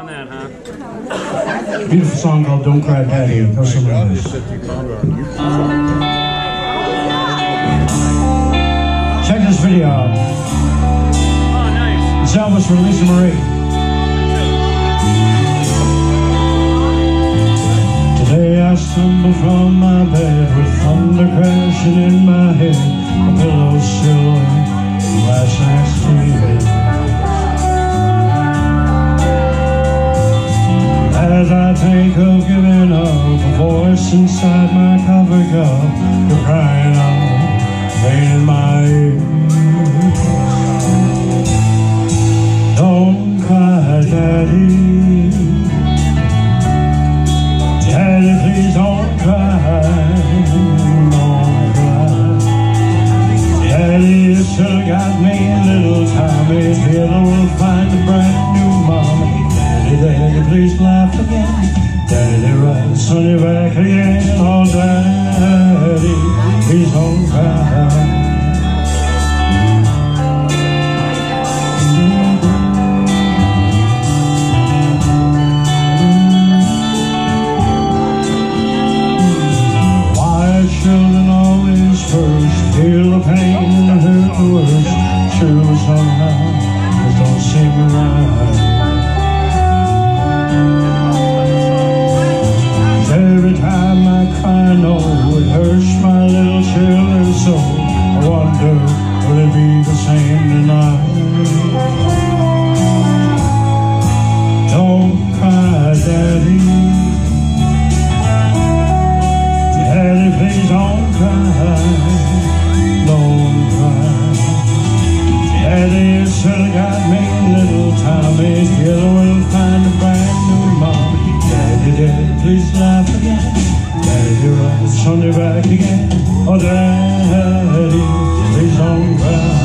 on that, huh? Beautiful song called Don't Cry Daddy. It goes something like this. Check this video out. Oh, nice. It's Elvis for Lisa Marie. Today I stumble from my bed with thunder crashing in my head, a pillow still last night's TV. As I think of giving up, a voice inside my cover cup, you're crying out, pain in my ears. Don't cry, Daddy. Daddy, please don't cry. Don't cry. Daddy, you still got me, little Tommy. Taylor will find a brand new mommy. Daddy, please laugh again. Daddy, ride Sonny back again. Oh, Daddy, please don't cry. Why children always first feel the pain and hurt the worst? Sure, somehow, it don't seem right. Every time I cry, I know it hurts my little children's soul. I wonder, will it be the same tonight? Don't cry, Daddy. Daddy, please don't cry. Don't cry. Daddy, you still got me, little Tommy. Together we'll find a brand new mommy. Daddy, Daddy, please laugh again. Daddy, ride Sunday back again. Oh, Daddy, please don't cry.